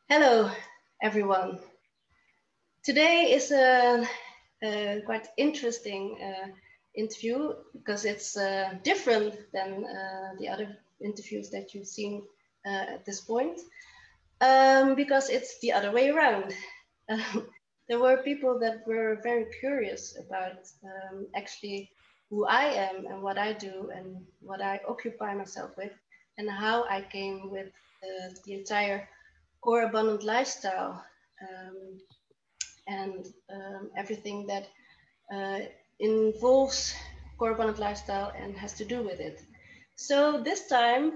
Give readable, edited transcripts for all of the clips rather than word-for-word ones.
Hello, everyone. Today is a quite interesting interview because it's different than the other interviews that you've seen at this point, because it's the other way around. There were people that were very curious about actually who I am and what I do and what I occupy myself with and how I came with the entire core abundant lifestyle um, and everything that uh, involves core abundant lifestyle and has to do with it. So this time,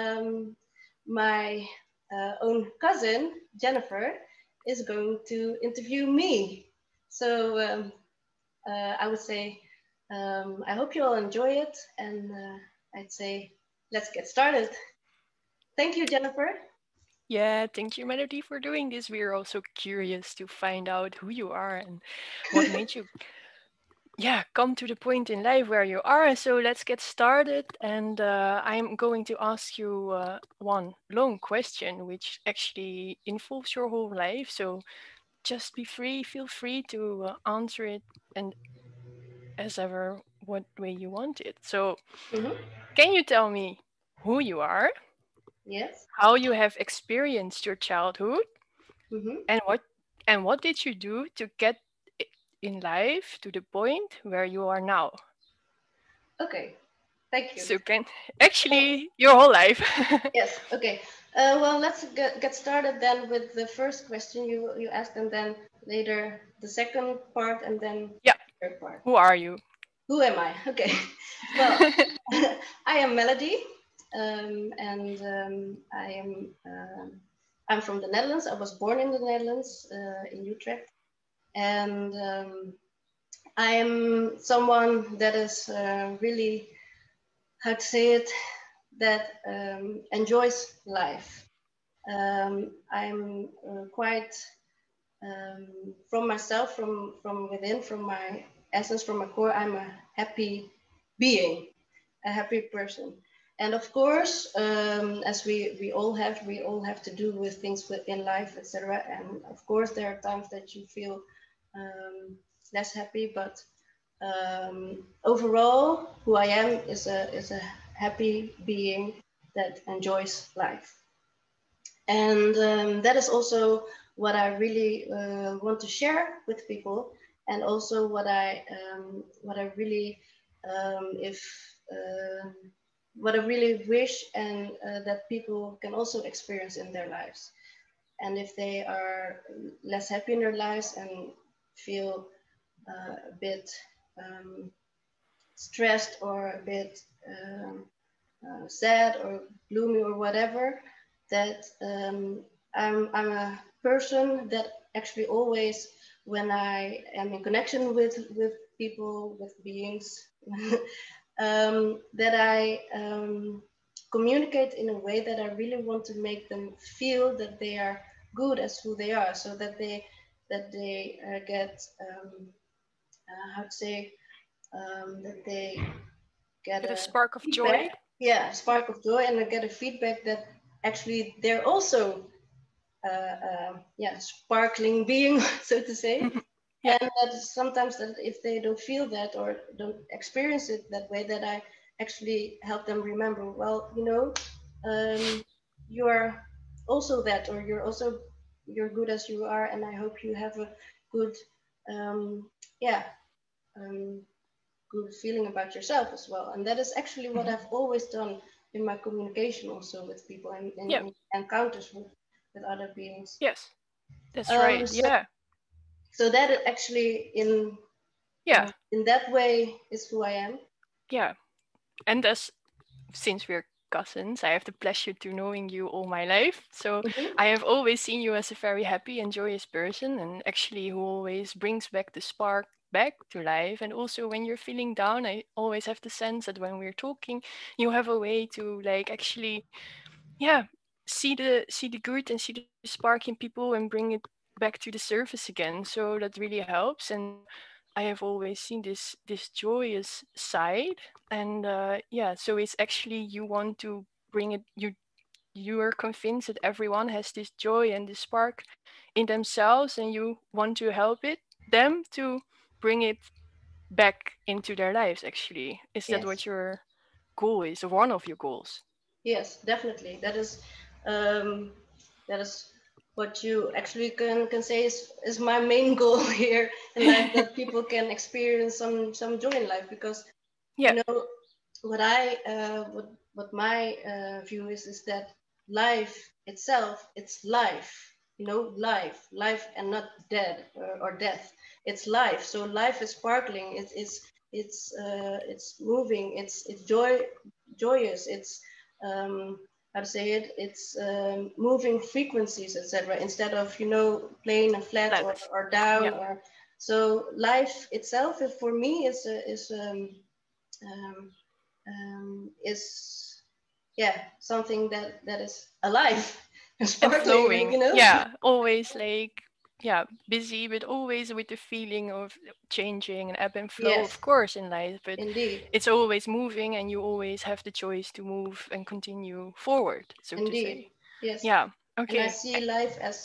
my own cousin Jennifer is going to interview me. So I would say I hope you all enjoy it, and I'd say let's get started. Thank you, Jennifer. Yeah, thank you, Melody, for doing this. We're also curious to find out who you are and what made you, come to the point in life where you are. So let's get started. And I'm going to ask you one long question, which actually involves your whole life. So just feel free to answer it and as ever, what way you want it. So, Mm-hmm. can you tell me who you are, Yes. how you have experienced your childhood? Mm-hmm. And what did you do to get in life to the point where you are now? Okay. Thank you. So can So actually your whole life. yes, okay. Well, let's get started then with the first question you asked, and then later the second part, and then Yeah, the third part. who are you? Who am I? Okay. Well, I am Melody, and I'm from the Netherlands. I was born in the Netherlands, in Utrecht, and I am someone that is really, how to say it, that enjoys life. I'm quite from myself, from within, from my essence, from my core. I'm a happy being, a happy person, and of course, as we all have to do with things in life, etc. And of course, there are times that you feel less happy, but overall, who I am is a happy being that enjoys life. And that is also what I really want to share with people, and also what I really if what I really wish and that people can also experience in their lives. And if they are less happy in their lives and feel a bit um, stressed or a bit sad or gloomy or whatever, that I'm a person that actually always, when I am in connection with people, with beings, that I communicate in a way that I really want to make them feel that they are good as who they are, so that they get how to say that they get Get a a spark of joy. feedback, yeah, spark of joy, and I get a feedback that actually they're also, yeah, sparkling being, so to say. Yeah. And that sometimes that if they don't feel that or don't experience it that way, that I actually help them remember, well, you are also that, or you're good as you are, and I hope you have a good, yeah, um, good feeling about yourself as well. And that is actually what Mhm. I've always done in my communication also with people and Yeah. in encounters with other beings. Yes. That's Um, right. so, Yeah. so that actually Yeah. in that way is who I am. Yeah. And as since we're cousins, I have the pleasure to knowing you all my life. So Mhm. I have always seen you as a very happy and joyous person, and actually who always brings back the spark back to life. And also when you're feeling down, I always have the sense that when we're talking, you have a way to like actually, yeah, see the good and see the spark in people and bring it back to the surface again. So that really helps. And I have always seen this joyous side, and yeah, so it's actually you want to bring it. You you are convinced that everyone has this joy and this spark in themselves, and you want to help them to bring it back into their lives. Actually, is that Yes. what your goal is, or one of your goals? Yes, definitely. Um, that is what you actually can say is my main goal here in life, that people can experience some joy in life. Because Yeah, what I what my view is that life itself, it's life. Life, and not dead or death. It's life. So life is sparkling. It's moving. It's joyous. It's how to say it? It's moving frequencies, etc. Instead of plain and flat, or, flat. or down, Yeah. or so. Life itself, for me, um, is something that is alive and And sparkling, flowing. Yeah, always like, yeah, busy, but always with the feeling of changing and ebb and flow, Yes, of course, in life, but indeed, it's always moving, and you always have the choice to move and continue forward, so to indeed, say. yes. Yeah, And I okay. see life as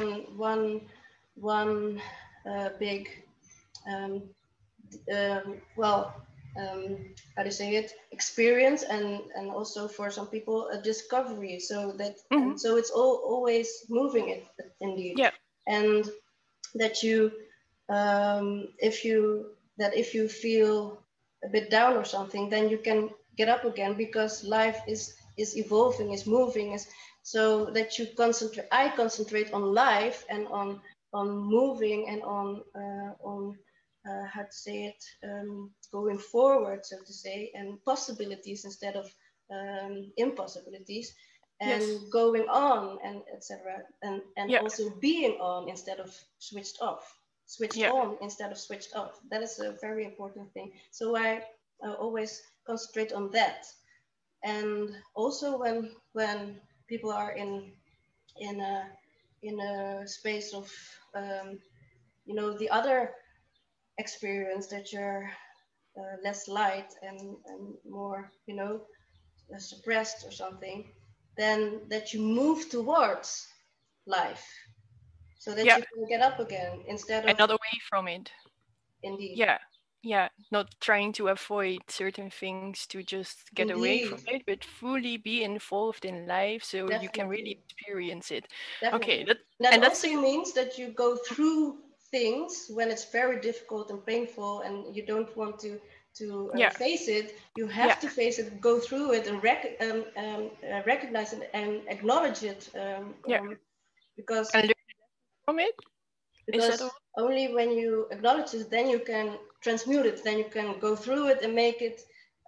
one big um, well, how do you say it, experience, and also for some people a discovery, Hmm. and so it's always moving it, indeed. Yeah, And that you if you feel a bit down or something, then you can get up again, because life is evolving, is moving, is so that you concentrate I concentrate on life, and on moving, and on how to say it, going forward, so to say, and possibilities instead of impossibilities, yes. and going on, and etc., and Yeah, also being on instead of switched yeah, on instead of switched off. That is a very important thing. So I always concentrate on that. And also when people are in a in a space of the other experience, that you're less light, and more suppressed or something, then that you move towards life, so that yeah, you can get up again instead and of, not away from it. indeed, Yeah, yeah, not trying to avoid certain things to just get away from indeed, it, but fully be involved in life so you can really definitely, experience it. Okay, definitely. that That and that's the also means that you go through things when it's very difficult and painful, and you don't want to yeah, face it. You yeah, have to face it, go through it, and recognize it and acknowledge it, yeah, because and learn from it. Is that because all? only when you acknowledge it, then you can transmute it, then you can go through it and make it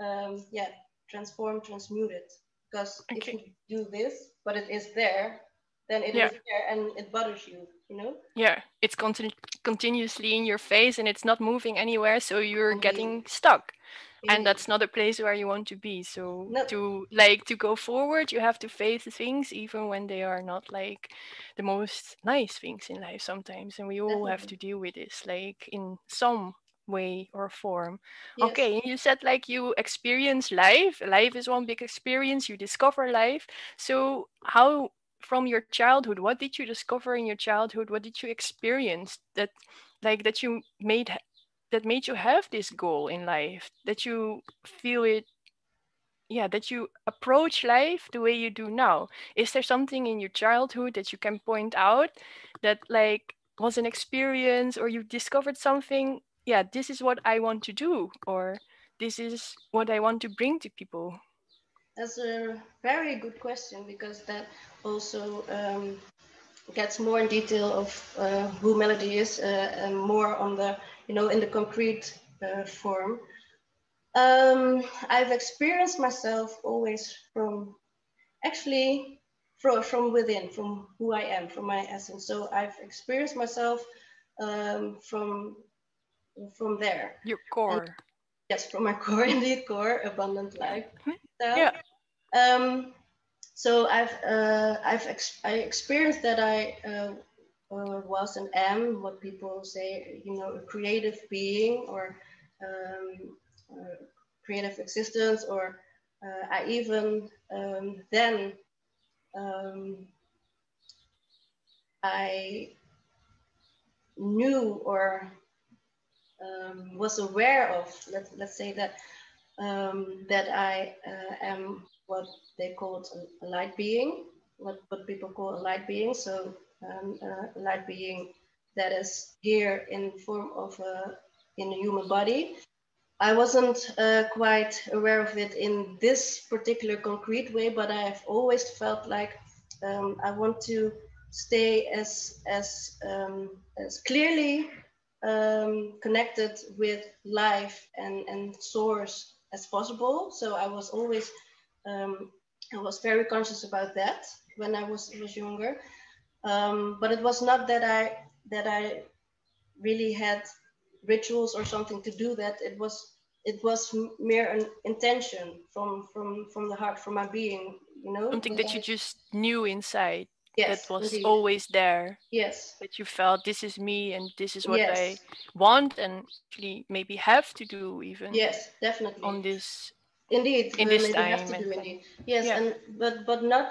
transmute it. Because if Okay. you do this, but it is there, then it Yeah, is there, and it bothers you. yeah. It's continuously in your face and it's not moving anywhere, so you're Indeed, getting stuck. And indeed. that's not a place where you want to be. So No, to go forward, you have to face the things even when they are not like the most nice things in life sometimes. And we all have definitely. to deal with this, like in some way or form. Yes. Okay, and you said like you experience life. Life is one big experience. You discover life. So how from your childhood, what did you discover in your childhood? What did you experience that that you made you have this goal in life, that you feel it, yeah, that you approach life the way you do now? Is there something in your childhood that you can point out that like was an experience, or you discovered something, yeah, this is what I want to do, or this is what I want to bring to people? That's a very good question, because that also gets more in detail of who Melody is, and more on the, in the concrete form. I've experienced myself always actually from within, from who I am, from my essence. So I've experienced myself from there. Your And core. yes, from my core, indeed, core, abundant life style. Yeah. Um, so I experienced that I was and am what people say, a creative being, or creative existence, or I even then I knew or was aware of, let's say that that I am what they called a light being, what people call a light being. So a light being that is here in form of in a human body. I wasn't quite aware of it in this particular concrete way, but I've always felt like I want to stay as clearly connected with life and source as possible. So I was always I was very conscious about that when I was younger. But it was not that I really had rituals or something to do that. It was mere an intention from the heart, from my being, you know. Something that you just knew inside, Yes, that was indeed. always there. Yes. That you felt, this is me and this is what Yes. I want and actually maybe have to do even. Yes, definitely. On this. Indeed, in this maybe time. have to do indeed. Yes, yeah. And but not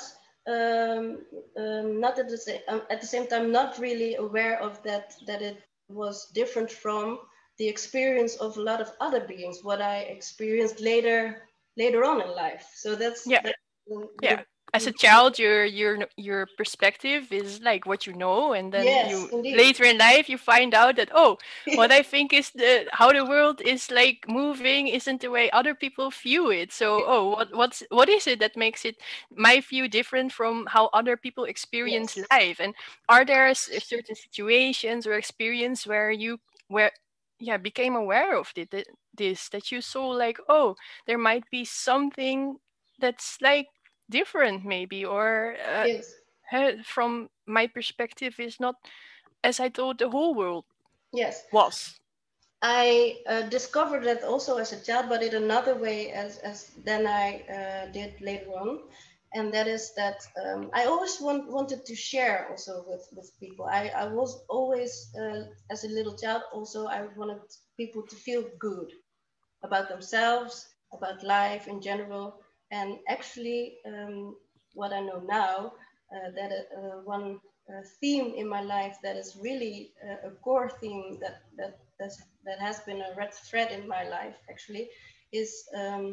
not at the same time, not really aware of that it was different from the experience of a lot of other beings, what I experienced later on in life. So that's yeah. As a child, your perspective is like what you know, and then later in life you find out that what I think is how the world is like moving isn't the way other people view it. So what is it that makes it my view different from how other people experience life? And are there certain situations or experience where you became aware of this that you saw like there might be something that's like different maybe, or from my perspective is not as I thought the whole world was. I discovered that also as a child, but in another way as then I did later on. And that is that I always wanted to share also with people. I was always, as a little child, also I wanted people to feel good about themselves, about life in general. And actually, what I know now, that one theme in my life that is really a core theme that has been a red thread in my life actually is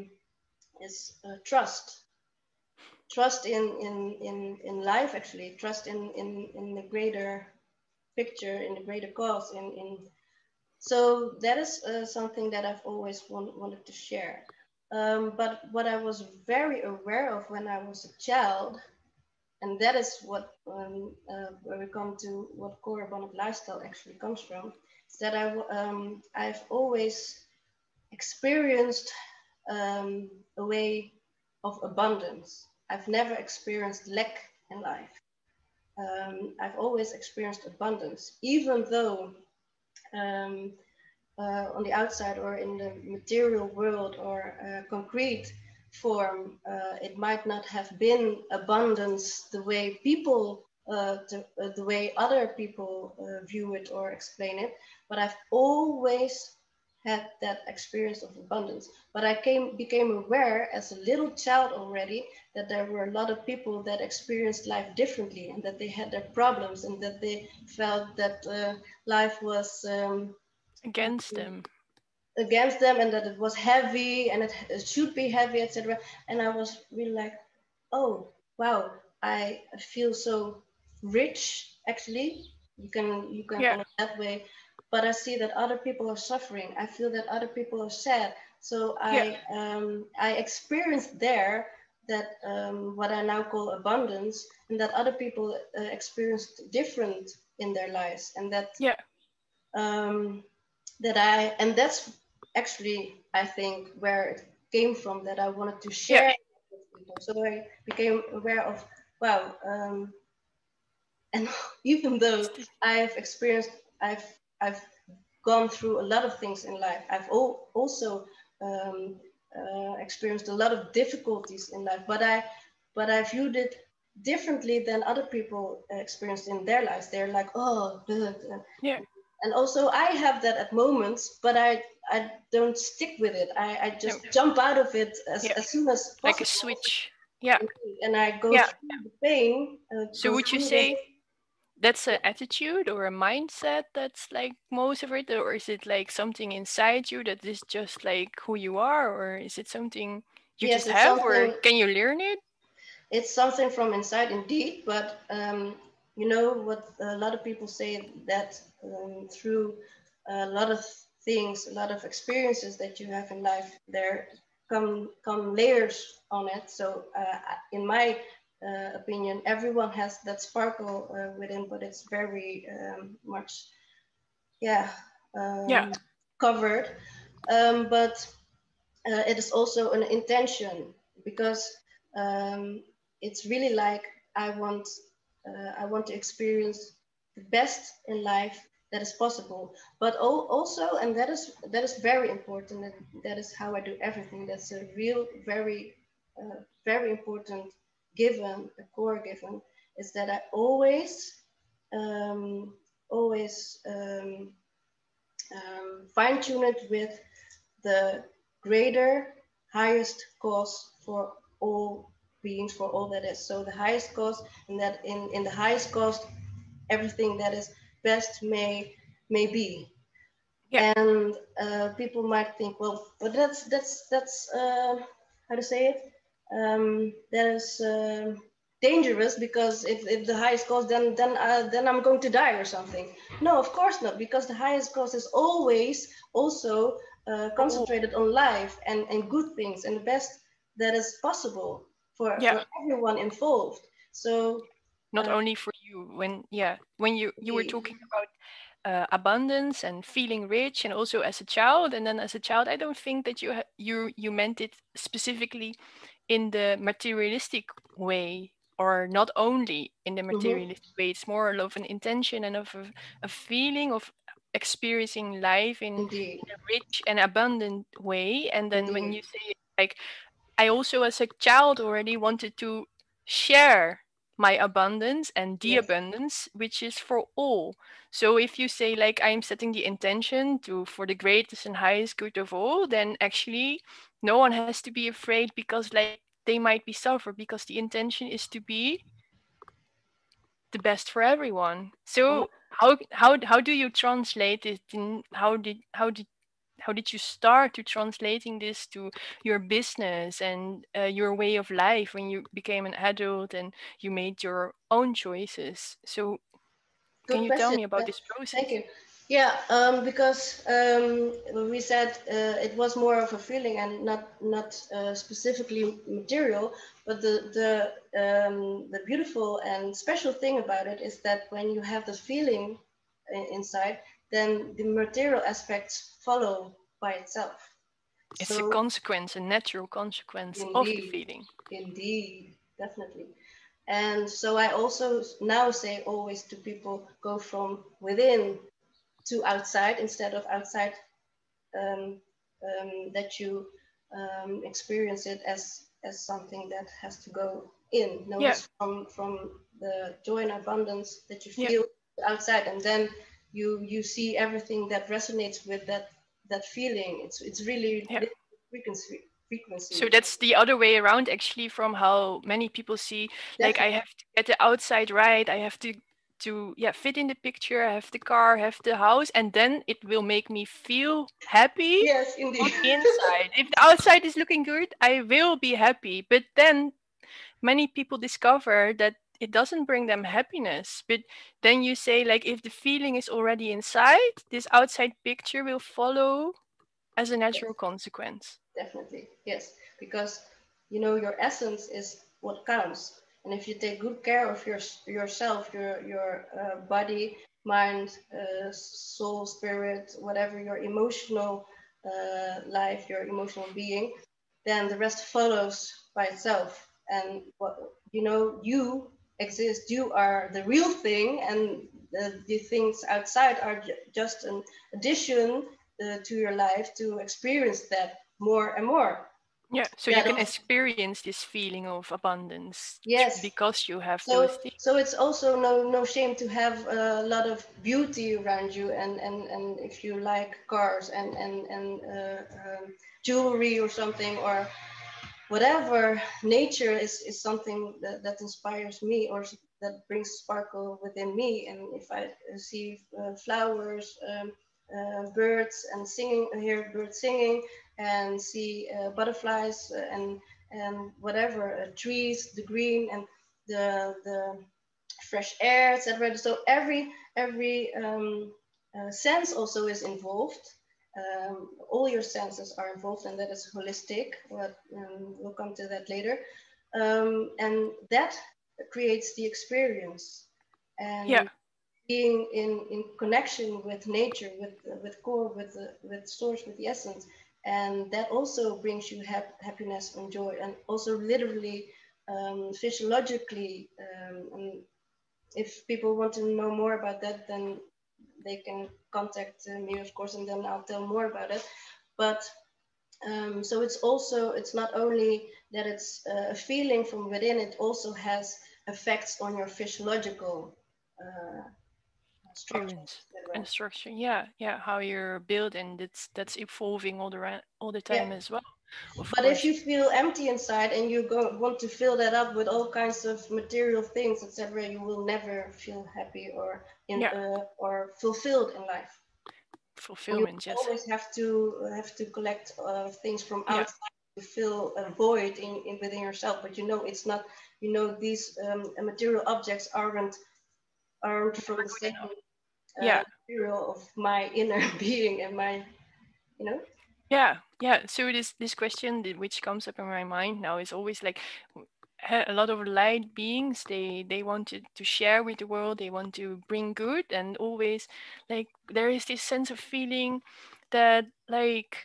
trust. Trust in life, actually, trust in the greater picture, in the greater cause, so that is something that I've always wanted to share. But what I was very aware of when I was a child, and that is what where we come to what core abundant lifestyle actually comes from, is that I've always experienced a way of abundance. I've never experienced lack in life. I've always experienced abundance, even though on the outside or in the material world or concrete form, it might not have been abundance the way people, the way other people view it or explain it, but I've always had that experience of abundance. But I became aware as a little child already that there were a lot of people that experienced life differently and that they had their problems and that they felt that life was against them, and that it was heavy and it should be heavy, etc. And I was really like, oh wow, I feel so rich. Actually, you can call it that way, but I see that other people are suffering. I feel that other people are sad. So I experienced there that what I now call abundance, and that other people experienced different in their lives, and that and that's actually, I think, where it came from, that I wanted to share with people. So I became aware of, wow, and even though I've gone through a lot of things in life, I've also experienced a lot of difficulties in life, but I viewed it differently than other people experienced in their lives. They're like, oh, and also I have that at moments, but I don't stick with it. I just jump out of it as soon as possible. Like a switch. Yeah. And I go Yeah. through the pain. So Go would you through it. say that's an attitude or a mindset that's like most of it, or is it like something inside you that is just like who you are, or is it something you Yes, just it's have, or something. can you learn it? It's something from inside, indeed. But you know what a lot of people say, that through a lot of things, a lot of experiences that you have in life, there come layers on it. So in my opinion, everyone has that sparkle within, but it's very much, yeah, Yeah. covered. But it is also an intention, because um, it's really like I want to experience the best in life that is possible. But also, and that is very important. And that is how I do everything. That's a real very important given, a core given, is that I um, always fine tune it with the greater, highest cause for all beings, for all that is. So the highest cause, and that in the highest cause, everything that is best may be. Yeah. And people might think, well, but that's how to say it? That is dangerous, because if the highest cause, then I'm going to die or something. No, of course not, because the highest cause is always also Oh, concentrated on life and good things and the best that is possible yeah. for everyone involved. So Not only for you. When you were indeed, talking about abundance and feeling rich, and also as a child, and then as a child, I don't think that you meant it specifically in the materialistic way, or not only in the mhm, materialistic way. It's more of an intention and of a feeling of experiencing life in indeed, a rich and abundant way. And then when indeed, you say, like, I also as a child already wanted to share my abundance and the yes. abundance which is for all. So if you say, like, I'm setting the intention to for the greatest and highest good of all, then actually no one has to be afraid, because like they might be suffer, because the intention is to be the best for everyone. Mhm. So how do you translate it in how did you start to translating this to your business and your way of life when you became an adult and you made your own choices? So can Good you tell question. me about this Thank process? you. Yeah, because we said it was more of a feeling and not specifically material. But the beautiful and special thing about it is that when you have the feeling inside, then the material aspects follow by itself. It's a So consequence, a natural consequence of the indeed, feeling. indeed, definitely. And so I also now say always to people, go from within to outside, instead of outside, um, that you experience it as something that has to go in. No, Yeah, it's from the joy and abundance that you yeah, feel outside, and then you see everything that resonates with that feeling. It's really yeah. frequency So frequency. that's the other way around, actually, from how many people see. Like, I Definitely. have to get the outside right. I have to yeah, fit in the picture. I have the car, I have the house, and then it will make me feel happy Yes, on indeed. the inside. If the outside is looking good, I will be happy. But then many people discover that it doesn't bring them happiness. But then you say, like, if the feeling is already inside, this outside picture will follow as a Yes, natural consequence. definitely. Yes, because you know your essence is what counts, and if you take good care of yourself, your body, mind, soul, spirit, whatever your emotional life, your emotional being, then the rest follows by itself. And what you know, you exist. You are the real thing, and the things outside are just an addition to your life to experience that more and more. Yeah, so you That can of experience this feeling of abundance yes. because you have those So things. so it's also no shame to have a lot of beauty around you, and if you like cars and jewelry or something, or whatever nature is something that inspires me, or that brings sparkle within me. And if I see flowers, birds and singing, hear birds singing, and see butterflies, and whatever, trees, the green, and the fresh air, etc. So every sense also is involved. All your senses are involved, and that is holistic. But we'll come to that later. And that creates the experience. And Yeah. being in connection with nature, with core, with source, with the essence, and that also brings you happiness and joy, and also literally, physiologically. And if people want to know more about that, then they can contact me, of course, and then I'll tell more about it. But so it's not only that it's a feeling from within, it also has effects on your physiological structure. Experience and structure. Yeah, how you're built, and that's evolving all the Yeah. time as well. Of But if course. you feel empty inside and you want to fill that up with all kinds of material things, etc., you will never feel happy or fulfilled in life. You Fulfillment, yes. always have to collect things from Yeah. outside to fill a void in within yourself. But it's not. These material objects aren't from the same Yeah. material of my inner being and my, Yeah. So this question which comes up in my mind now is always like, a lot of light beings, they want to share with the world, they want to bring good, and always like there is this sense of feeling that like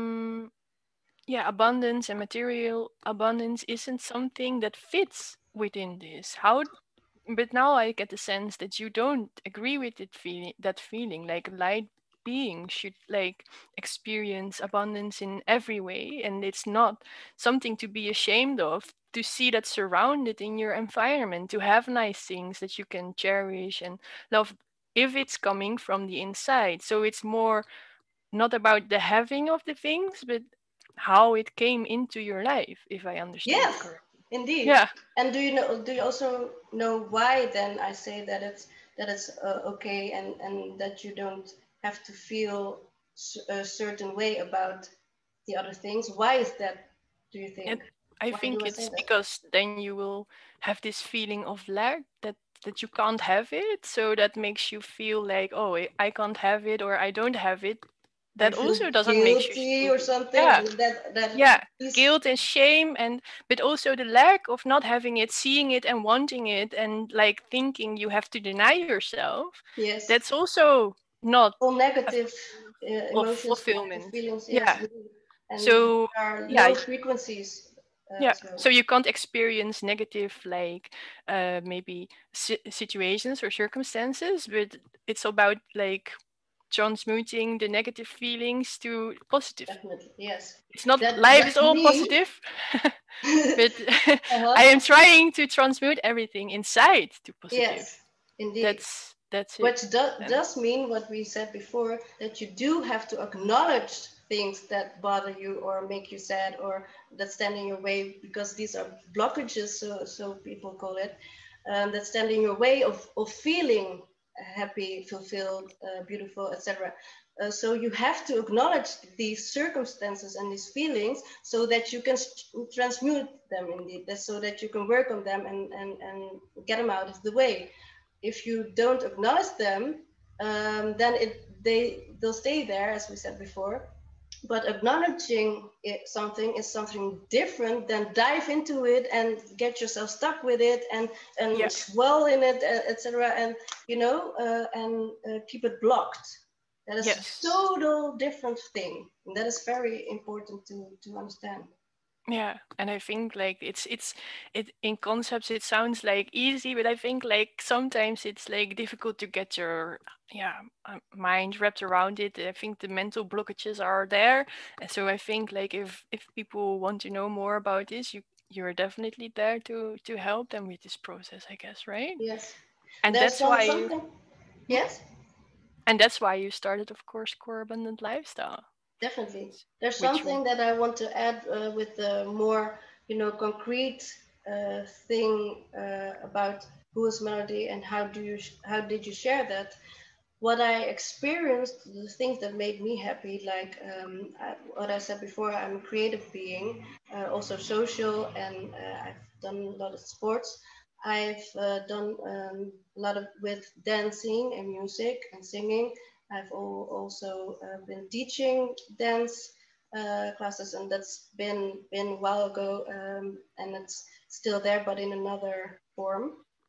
abundance and material abundance isn't something that fits within this. How But now I get the sense that you don't agree with that feeling, like light being should like experience abundance in every way, and it's not something to be ashamed of to see that surrounded in your environment, to have nice things that you can cherish and love if it's coming from the inside. So it's more not about the having of the things, but how it came into your life, if I understand it yes, correctly. indeed. Yeah. And do you also know why then I say that it's okay, and that you don't have to feel a certain way about the other things? Why is that, do you And think? I Why think do I say it's that? because then you will have this feeling of lack, that you can't have it. So that makes you feel like, oh, I can't have it, or I don't have it. Or you That feel also doesn't make you guilty feel or good. something, Yeah, and that yeah. is. Guilt and shame, but also the lack of not having it, seeing it and wanting it, and like thinking you have to deny yourself. Yes, That's also not all a negative of emotions, negative fulfillment. feelings. Yes, Yeah. indeed. And So are yeah, low frequencies yeah, as well. so you can't experience negative, like maybe situations or circumstances, but it's about like transmuting the negative feelings to positive. Definitely, yes. It's not life is That all means. positive, but Uh-huh. I am trying to transmute everything inside to positive. Yes, indeed. That's it. Which And does mean what we said before, that you do have to acknowledge things that bother you or make you sad or that stand in your way, because these are blockages, so people call it, that stand in your way of feeling happy, fulfilled, beautiful, etc. So you have to acknowledge these circumstances and these feelings so that you can transmute them, indeed, so that you can work on them and get them out of the way. If you don't acknowledge them, then they'll stay there, as we said before. But acknowledging something is something different than dive into it and get yourself stuck with it and yeah, swell in it, etc. And keep it blocked. That is a yes. total different thing. And that is very important to understand. Yeah, and I think like it in concepts it sounds like easy, but I think like sometimes it's like difficult to get your mind wrapped around it. I think the mental blockages are there, and so I think like if people want to know more about this, you're definitely there to help them with this process, I guess, right? Yes. And There's that's why you something. hmm? Yes. And that's why you started, of course, Core Abundant Lifestyle, Definitely. There's which will something that I want to add with the more concrete thing about who is Melody and how did you share that. What I experienced, the things that made me happy, like what I said before, I'm a creative being, also social, and I've done a lot of sports. I've done a lot of with dancing and music and singing. I've also been teaching dance classes, and that's been a while ago, and it's still there, but in another form.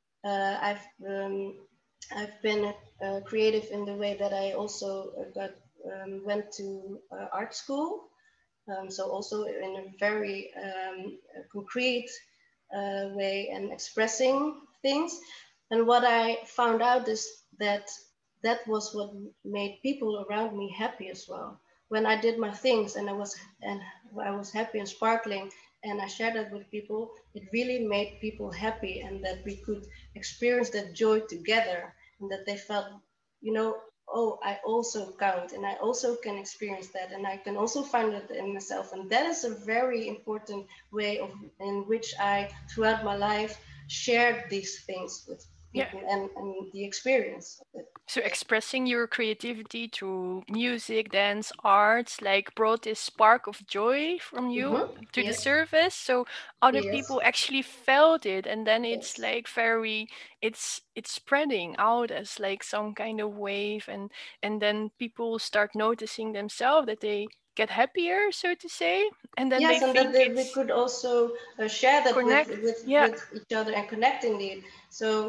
I've been creative in the way that I also went to art school. So also in a very concrete way and expressing things. And what I found out is that that was what made people around me happy as well. When I did my things and I was happy and sparkling, and I shared that with people, it really made people happy, and that we could experience that joy together, and that they felt, oh, I also count, and I also can experience that, and I can also find it in myself. And that is a very important way in which I, throughout my life, shared these things with people, and the experience of it. So expressing your creativity through music, dance, arts, like brought this spark of joy from you to the surface. So other people actually felt it, and then it's like it's spreading out as like some kind of wave, and then people start noticing themselves that they get happier, so to say, and then they think that we could also share that with each other and connect indeed. So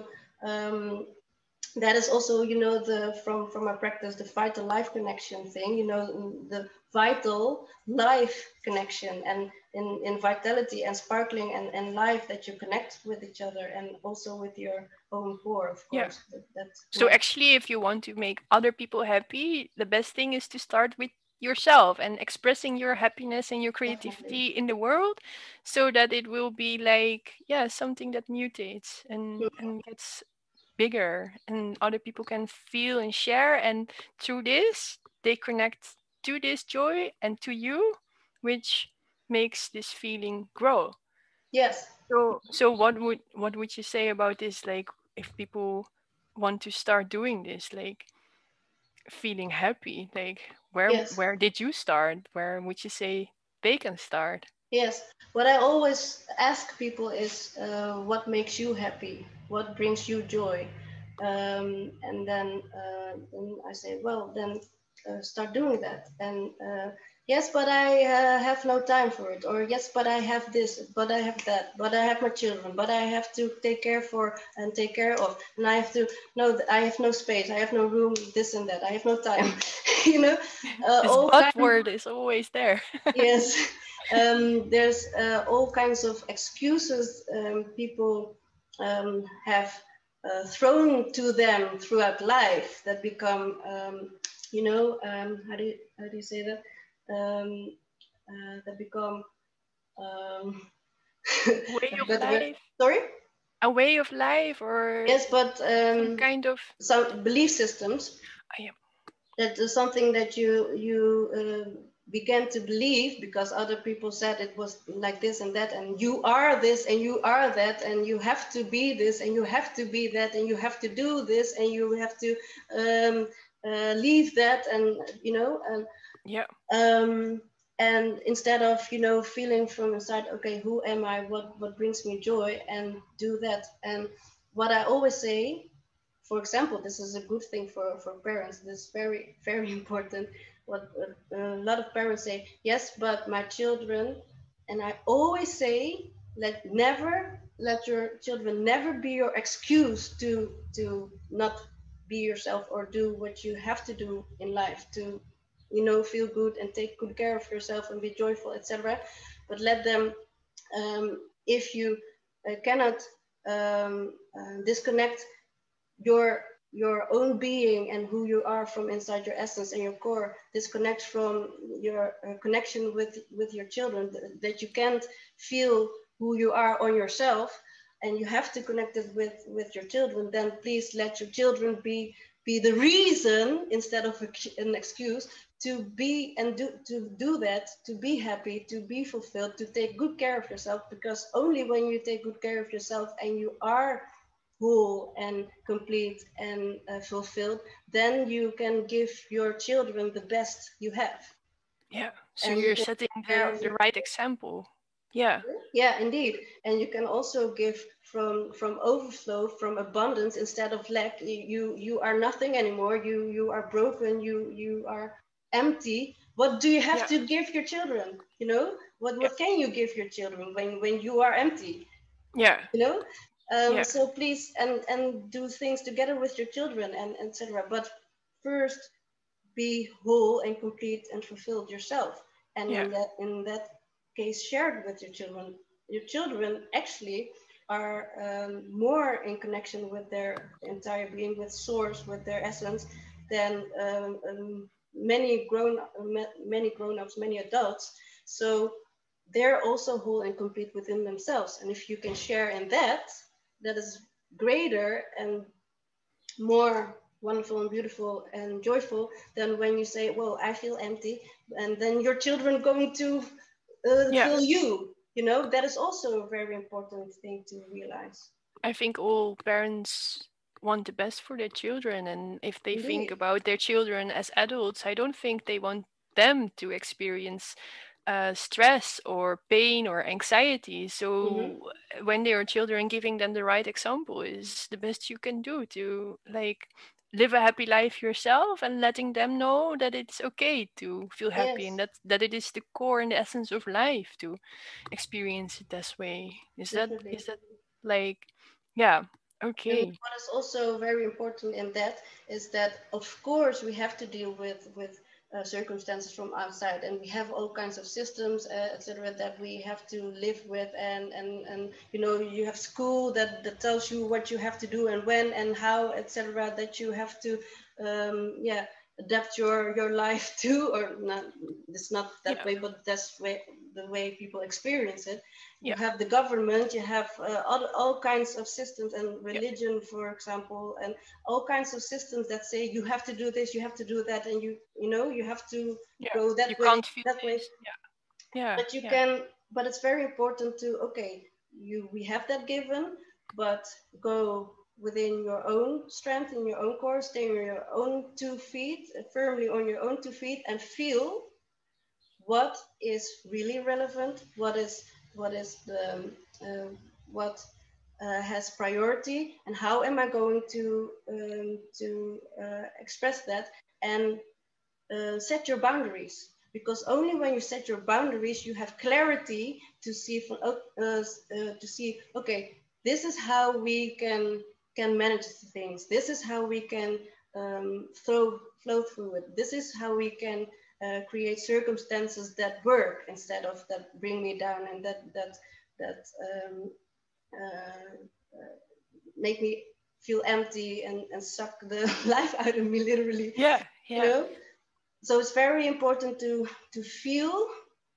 that is also, from my practice, the vital life connection thing, the vital life connection, and in vitality and sparkling and life, that you connect with each other and also with your own core, of course. So actually, if you want to make other people happy, the best thing is to start with yourself and expressing your happiness and your creativity in the world, so that it will be like something that mutates and gets bigger, and other people can feel and share, and through this they connect to this joy and to you, which makes this feeling grow. Yes. So what would you say about this, like if people want to start doing this, like feeling happy, like where did you start? Where would you say they can start? Yes, what I always ask people is, what makes you happy? What brings you joy? And then I say, well, then start doing that. And yes, but I have no time for it. Or yes, but I have this, but I have that, but I have my children, but I have to take care of, and I have to, no, I have no space, I have no room, this and that, I have no time. This word is always there. Yes. There's all kinds of excuses people have thrown to them throughout life that become, how do you say that? That become way of life. Sorry? A way of life, or yes, but some kind of some belief systems. That is something that you began to believe because other people said it was like this and that, and you are this and you are that, and you have to be this and you have to be that, and you have to do this and you have to leave that, and and instead of feeling from inside, okay, who am I, what brings me joy, and do that. And what I always say, for example, this is a good thing for parents. This is very, very important. What a lot of parents say, yes, but my children, and I always say, let your children never be your excuse to not be yourself or do what you have to do in life to feel good and take good care of yourself and be joyful, etc. But let them, if you cannot disconnect your own being and who you are from inside your essence and your core, disconnect from your connection with your children, that you can't feel who you are on yourself, and you have to connect it with your children, then please let your children be the reason instead of an excuse to be and to do that, to be happy, to be fulfilled, to take good care of yourself, because only when you take good care of yourself and you are whole and complete and fulfilled, then you can give your children the best you have. Yeah. So And you you're can setting share the right example. Yeah. yeah, indeed. And you can also give from overflow, from abundance instead of lack. You are nothing anymore. You are broken. You are empty. What do you have Yeah. to give your children? You know, Yeah. what can you give your children when you are empty? Yeah. You know, Yeah. so please and do things together with your children and etc. But first, be whole and complete and fulfilled yourself. And Yeah. in that case, share it with your children. Your children actually are more in connection with their entire being, with source, with their essence, than many grown-ups, many adults. So they're also whole and complete within themselves. And if you can share in that, that is greater and more wonderful and beautiful and joyful than when you say, well, I feel empty, and then your children going to Yeah. fill you. You know, that is also a very important thing to realize. I think all parents want the best for their children, and if they think Indeed. about their children as adults, I don't think they want them to experience stress or pain or anxiety. Mm-hmm. So when they are children, giving them the right example is the best you can do to like live a happy life yourself, and letting them know that it's okay to feel happy, and Yes, that it is the core and the essence of life to experience it this way. definitely. Is that like, yeah, And okay. what is also very important in that is that, of course, we have to deal with circumstances from outside, and we have all kinds of systems, etc., that we have to live with, and you know, you have school that tells you what you have to do and when and how, etc., that you have to, yeah, adapt your life to, or not. It's not that Yeah, way, but that's the way people experience it. You yeah, have the government, you have all kinds of systems, and yeah, religion, for example, and all kinds of systems that say you have to do this, you have to do that, and you know, you have to yeah. go You that way, can't feel that way. this. Yeah, yeah, But you yeah, can, but it's very important to, okay, we have that given, but go within your own strength, in your own core, stay on your own 2 feet, firmly on your own 2 feet, and feel what is really relevant, what is the uh, what has priority, and how am I going to express that, and set your boundaries. Because only when you set your boundaries, you have clarity to see to see, okay, this is how we can manage things. This is how we can flow through it. This is how we can create circumstances that work instead of that bring me down, and that make me feel empty and suck the life out of me, literally. yeah, You yeah, know, so it's very important to feel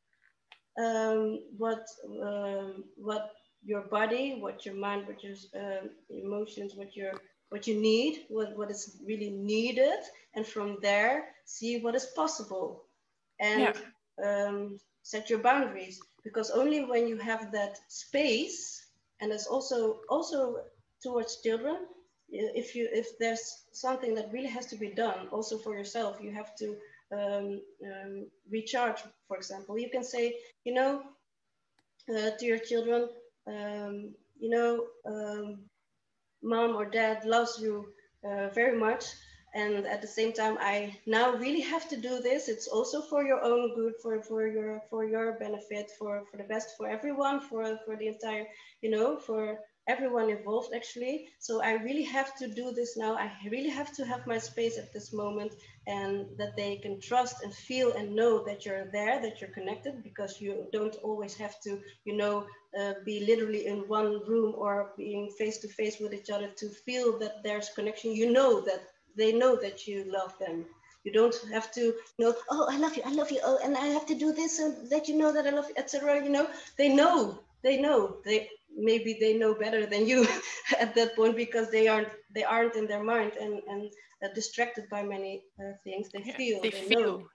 what your body, what your mind, what your emotions, what you need, what is really needed, and from there see what is possible, yeah, and set your boundaries. Because only when you have that space, and it's also towards children, if there's something that really has to be done also for yourself, you have to recharge. For example, you can say, you know, to your children, you know, mom or dad loves you very much, and at the same time, I now really have to do this. It's also for your own good, for your benefit, for the best, for everyone, for the entire, you know, for everyone involved, actually. So I really have to do this now. I really have to have my space at this moment, and that they can trust and feel and know that you're there, that you're connected, because you don't always have to, you know, be literally in one room or being face to face with each other to feel that there's connection. You know that they know that you love them. You don't have to, you know, oh, I love you, oh, and I have to do this and that, you know, that I love you, etc. You know, they maybe they know better than you at that point, because they aren't in their mind, and distracted by many things. They yeah. feel, They they know. feel.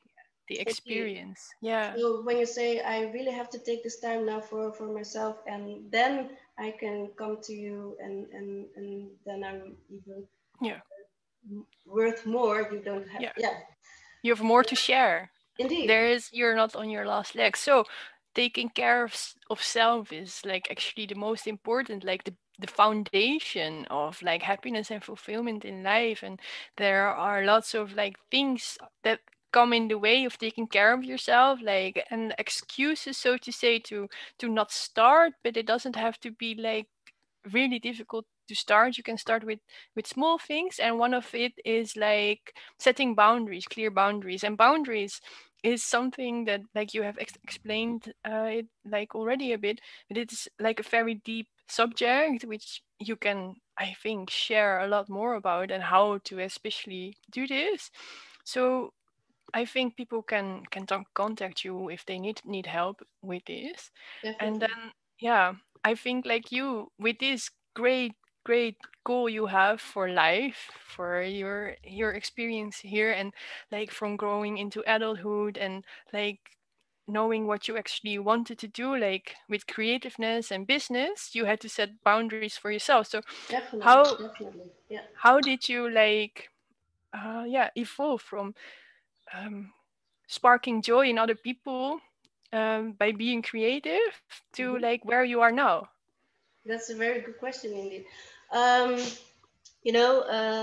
the Indeed. experience. Yeah. So when you say I really have to take this time now for myself, and then I can come to you, and then I'm even Yeah. worth more. You don't have, Yeah. yeah, You have more to share. indeed, You're not on your last leg. So taking care of self is like actually the most important, like the foundation of like happiness and fulfillment in life. And there are lots of like things that come in the way of taking care of yourself, like, and excuses, so to say, to not start. But it doesn't have to be like really difficult to start. You can start with small things, and one of it is like setting boundaries, clear boundaries. And boundaries is something that, like, you have explained it like already a bit, but it's like a very deep subject which you can, I think, share a lot more about, and how to especially do this. So I think people can contact you if they need help with this. And definitely, then, yeah, I think like you, with this great goal you have for life, for your experience here, and like from growing into adulthood, and like knowing what you actually wanted to do, like with creativeness and business, you had to set boundaries for yourself. So definitely, how definitely, yeah. how did you like yeah, evolve from um, sparking joy in other people, by being creative, to Hmm. like where you are now? That's a very good question indeed. Um, you know,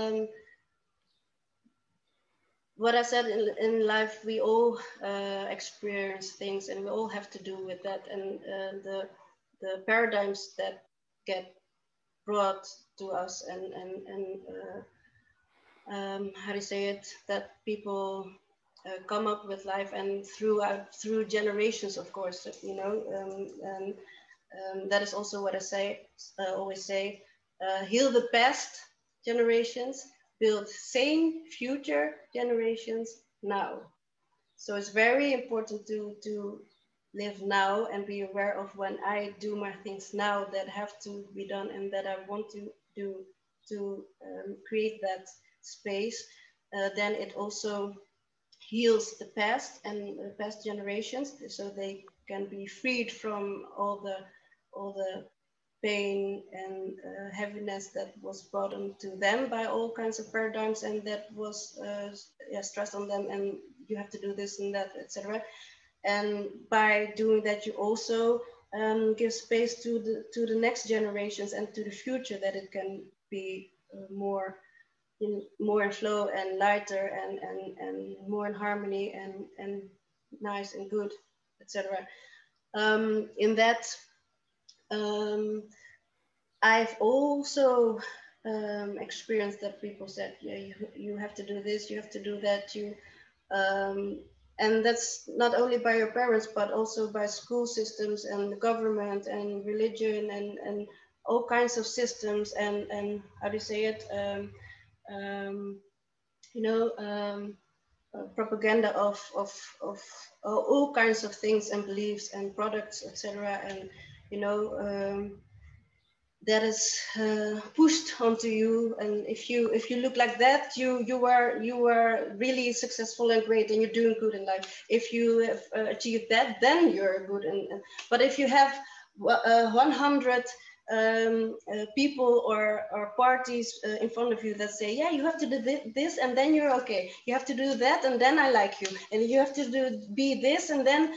what I said in life, we all experience things, and we all have to do with that. And the paradigms that get brought to us, and how do you say it, that people come up with life, and through generations, of course, and that is also what I say, always say, heal the past generations, build sane future generations now. So it's very important to live now and be aware of when I do my things now that have to be done and that I want to do to create that space. Then it also heals the past and the past generations, so they can be freed from all the pain and heaviness that was brought onto them by all kinds of paradigms, and that was yeah, stressed on them, and you have to do this and that, etc. And by doing that, you also give space to the next generations and to the future, that it can be more in flow and lighter, and more in harmony, and nice and good, etc. In that, um, I've also experienced that people said, yeah, you have to do this, you have to do that, um, and that's not only by your parents, but also by school systems and the government and religion, and all kinds of systems, and how do you say it? Um, you know, propaganda of all kinds of things and beliefs and products, etc. And you know, that is pushed onto you. And if you look like that, you are really successful and great, and you're doing good in life. If you have achieved that, then you're good. But if you have 100 people or parties in front of you that say, yeah, you have to do this and then you're okay, you have to do that and then I like you, and you have to be this, and then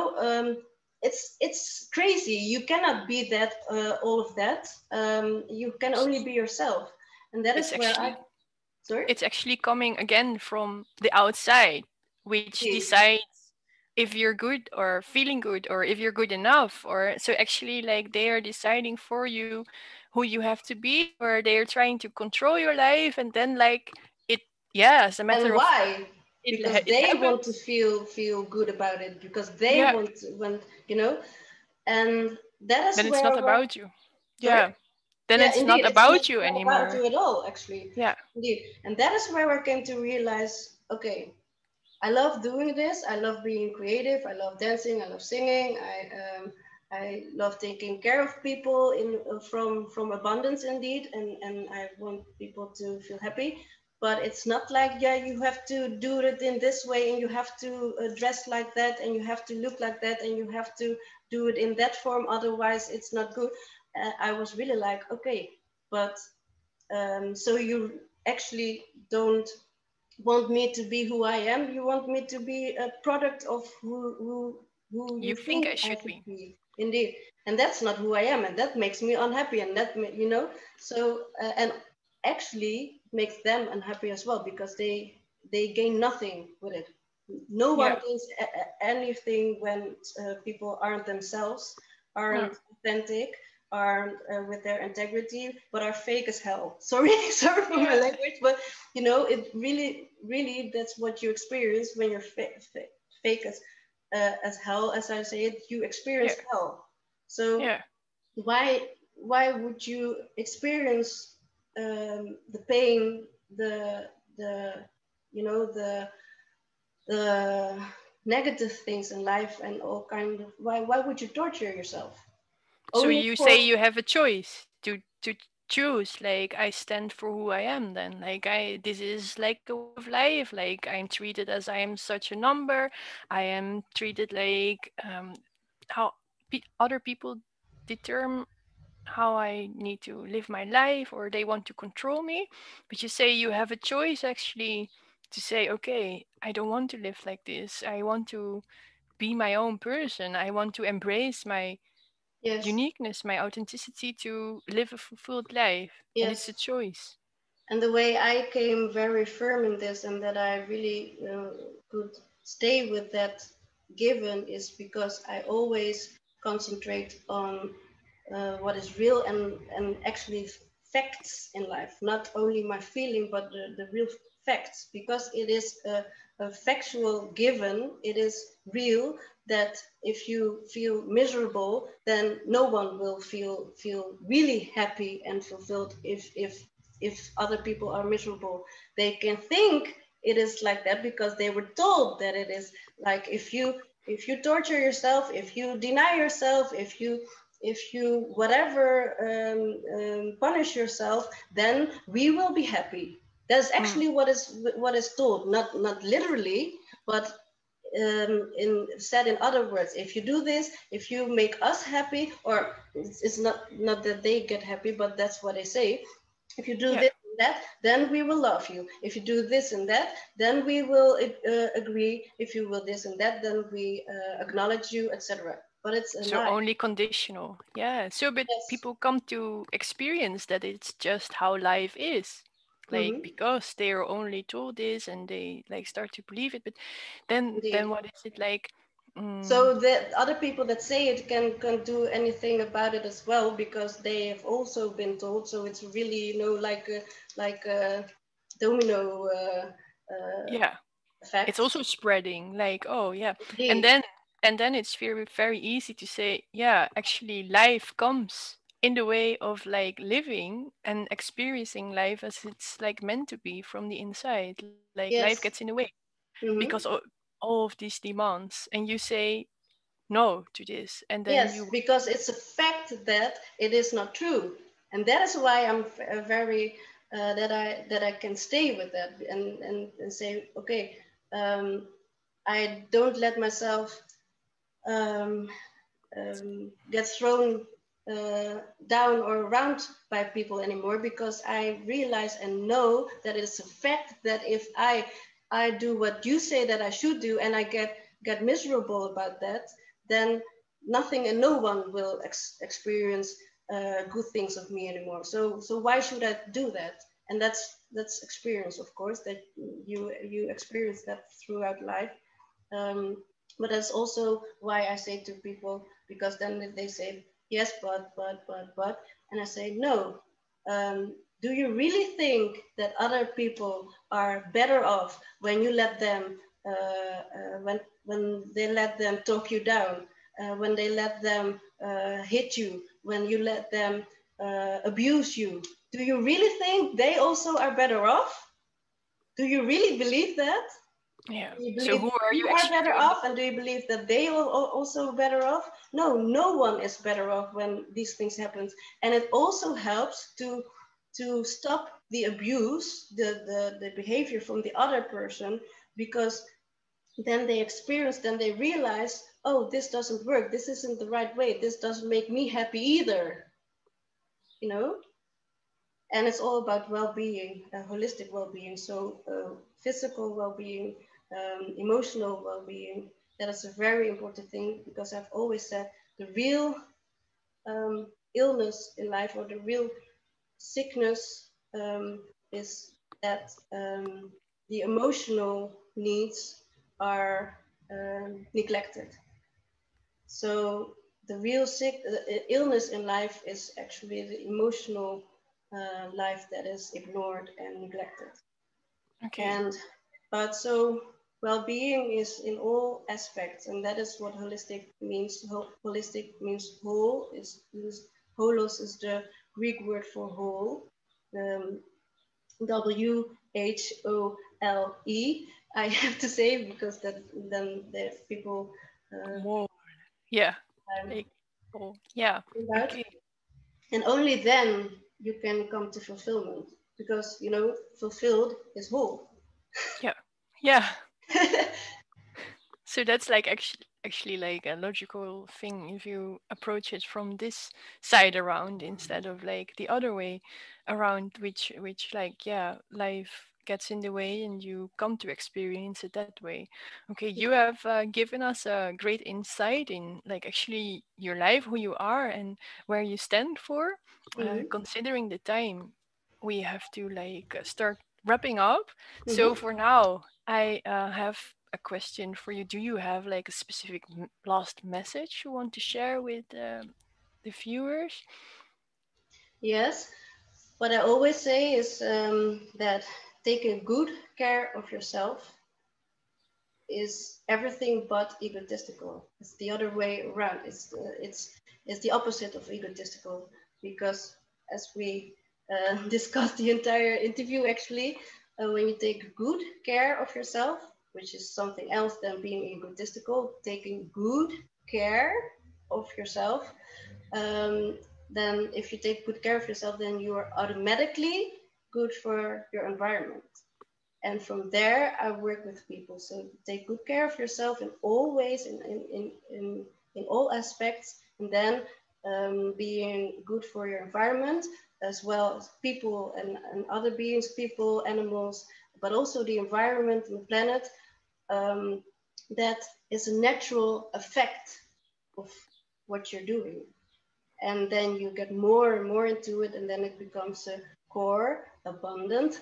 it's crazy. You cannot be that all of that. You can only be yourself, and that It's is where I. actually Sorry. it's actually coming again from the outside, which Indeed. decides if you're good or feeling good, or if you're good enough. Or so actually, like, they are deciding for you who you have to be, or they are trying to control your life. And then, like, it, yeah, as a matter And of why? Because it they want to happens. feel good about it, because they Yeah, want, and that is then it's not where. about you. Sorry. Yeah, then Yeah, it's indeed, not it's not about you about anymore. you at all, actually. Yeah. Indeed, and that is where I came to realize, okay, I love doing this. I love being creative. I love dancing. I love singing. I love taking care of people from abundance, indeed, and I want people to feel happy. but it's not like, yeah, you have to do it in this way, and you have to dress like that, and you have to look like that, and you have to do it in that form, otherwise it's not good. I was really like, okay, but so you actually don't want me to be who I am, you want me to be a product of who you You think think I I should should be. be. Indeed. And that's not who I am, and that makes me unhappy, and that so and actually makes them unhappy as well, because they gain nothing with it. No one Yeah. gains anything when people aren't themselves, Yeah. aren't authentic, aren't with their integrity, but are fake as hell. Sorry, sorry for my Yeah. language, but it really that's what you experience when you're fake as hell, as I say it. You experience Yeah. hell. So Yeah. why would you experience the pain, the the negative things in life, and all kind of, why would you torture yourself? So Only you for, say you have a choice to choose, like I stand for who I am then. Like I this is like a way of life. Like I'm treated as I am such a number. I am treated like how other people determine how I need to live my life, or they want to control me. But you say you have a choice actually to say, okay, I don't want to live like this. I want to be my own person. I want to embrace my yes, uniqueness, my authenticity to live a fulfilled life. And it's a yes. choice. And the way I came very firm in this, and that I really could stay with that given, is because I always concentrate on what is real, and actually facts in life, not only my feeling, but the real facts, because it is a factual given. It is real that if you feel miserable, then no one will feel really happy and fulfilled if other people are miserable. They can think it is like that because they were told that it is like, if you torture yourself, if you deny yourself, if you whatever punish yourself, then we will be happy. That's Mm. actually what is told, not literally, but said in other words. If you do this, if you make us happy, or it's not that they get happy, but that's what they say. If you do Yeah. this and that, then we will love you. If you do this and that, then we will agree. If you will this and that, then we acknowledge you, etc. But it's a So lie. only conditional. Yeah. So, but Yes. people come to experience that it's just how life is. Like Hmm. because they are only told this and they like start to believe it. But then Indeed. what is it like? Mm, So the other people that say it can do anything about it as well, because they have also been told. So it's really, like a domino yeah. It's effect. also spreading like, oh yeah. and Indeed. then and then it's very easy to say, yeah, actually life comes in the way of like living and experiencing life as it's like meant to be from the inside. Like life gets in Yes. the way because Hmm. all of these demands, and you say no to this, and then Yes, you because it's a fact that it is not true, and that is why I'm very that I can stay with that, and say, okay, um, I don't let myself um, get thrown down or around by people anymore, because I realize and know that it's a fact that if I do what you say that I should do, and I get miserable about that, then nothing and no one will experience good things of me anymore. So why should I do that? And that's experience, of course, that you experience that throughout life. um, but that's also why I say to people, because then they say, yes, but, and I say, no. Do you really think that other people are better off when you let them, when they let them talk you down, when they let them hit you, when you let them abuse you? Do you really think they also are better off? Do you really believe that? yeah. Do you So believe who are you you are actually better doing off, and do you believe that they are also better off? No, no one is better off when these things happen. And it also helps to stop the abuse, the behavior from the other person, because then they experience, then they realize, oh, this doesn't work, this isn't the right way, this doesn't make me happy either, you know. And it's all about well-being, holistic well-being. So physical well-being, emotional well-being, that is a very important thing, because I've always said the real illness in life, or the real sickness, is that the emotional needs are neglected. So the real illness in life is actually the emotional life that is ignored and neglected. Okay. But so well-being is in all aspects, and that is what holistic means. Holistic means whole. Holos is the Greek word for whole. WHOLE. I have to say, because that then the people More. Yeah. Like, oh, yeah. about. Okay. And only then you can come to fulfillment, because you know, fulfilled is whole. Yeah. Yeah. So that's like actually like a logical thing if you approach it from this side around instead of like the other way around, which like, yeah, life gets in the way and you come to experience it that way. Okay, you have given us a great insight in like actually your life, who you are and where you stand for. Considering the time, we have to like start wrapping up. So for now, I have a question for you. Do you have like a specific last message you want to share with the viewers? Yes, what I always say is that taking good care of yourself is everything but egotistical. It's the other way around. It's the opposite of egotistical, because as we discussed the entire interview, actually, when you take good care of yourself, which is something else than being egotistical, taking good care of yourself, um, then if you take good care of yourself, then you are automatically good for your environment. And from there, I work with people. So take good care of yourself in all ways, in all aspects, and then being good for your environment, as well as people and other beings, people, animals, but also the environment and the planet. Um, that is a natural effect of what you're doing. And then you get more and more into it, and then it becomes a core, abundant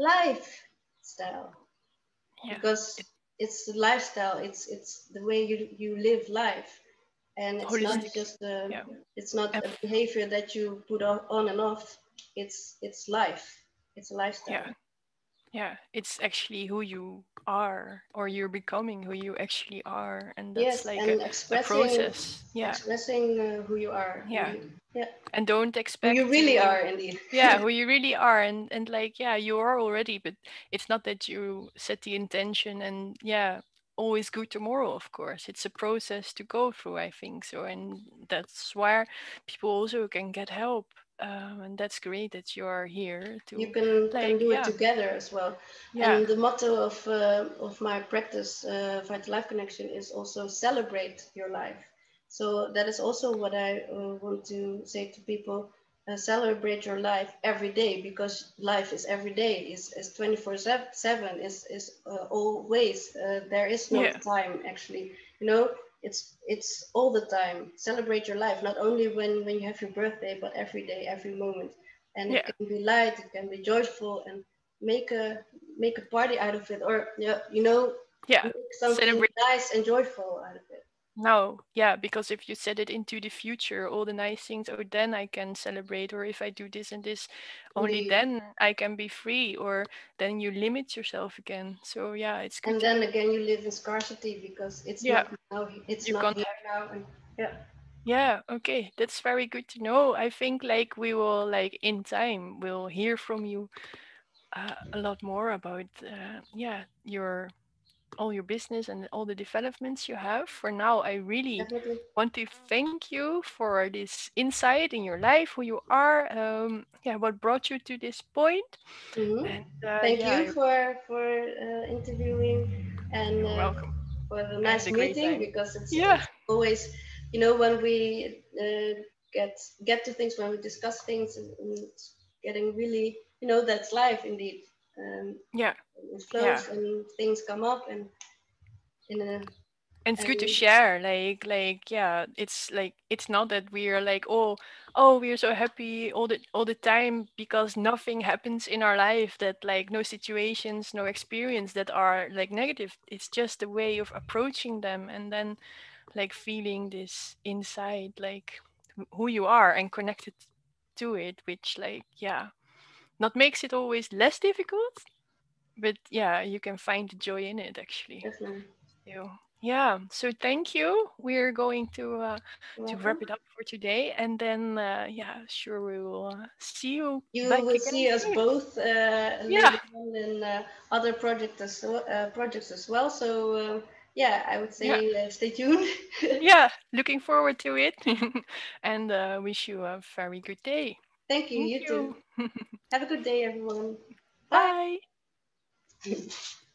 lifestyle, Yeah. because it's the lifestyle, it's the way you live life, and it's not Holistic. just Yeah. it's not And a behavior that you put on and off. It's life. It's a yeah. lifestyle. Yeah. It's actually who you are, or you're becoming who you actually are. And that's Yes, like and a expressing process. Yeah. who you are, Yeah. indeed. Yeah, And don't who you expect really to, are, indeed. yeah, who you really are. And like, yeah, you are already, but it's not that you set the intention and, yeah, always good tomorrow, of course. It's a process to go through, I think so. And that's where people also can get help. And that's great that you are here You to, can like, do it yeah, together as well. yeah, And the motto of my practice, Vital Life Connection, is also celebrate your life. So that is also what I want to say to people: celebrate your life every day, because life is every day, is 24/7, is always. There is no yeah, time, actually. You know, it's all the time. Celebrate your life, not only when you have your birthday, but every day, every moment. And it yeah, can be light, it can be joyful, and make a make a party out of it, or yeah, you know, yeah. make something Celebrate. nice and joyful out of it. No, yeah, because if you set it into the future, all the nice things, oh, then I can celebrate, or if I do this and this, only Indeed. then I can be free, or then you limit yourself again. So yeah, it's good And to then know. again, you live in scarcity, because it's Yeah, not now, it's you not can't here have. now, and yeah. Yeah, okay, that's very good to know. I think like we will like in time we'll hear from you a lot more about yeah, your all your business and all the developments you have. For now, I really Definitely. want to thank you for this insight in your life, who you are, yeah, what brought you to this point. Hmm. And Thank yeah, you for interviewing and you're welcome. for the I had nice a great meeting, time. because Yeah, it's always, you know, when we get to things, when we discuss things, and it's getting really, you know, that's life indeed. yeah, It yeah. flows and things come up, and in a And it's good to and share, like yeah, it's like it's not that we're like, oh, we're so happy all the time because nothing happens in our life, that like no situations, no experience that are like negative. It's just a way of approaching them, and then like feeling this inside, like who you are and connected to it, which like yeah, not makes it always less difficult, but yeah, you can find the joy in it actually. definitely. So, yeah, so thank you. We're going You're to welcome. wrap it up for today, and then yeah, sure, we will see you You back will again see us soon. both Yeah, later on in other projects as well. So yeah, I would yeah, say stay tuned. yeah. Looking forward to it, and wish you a very good day. Thank you. Thank You too. you. Have a good day, everyone. Bye. Bye.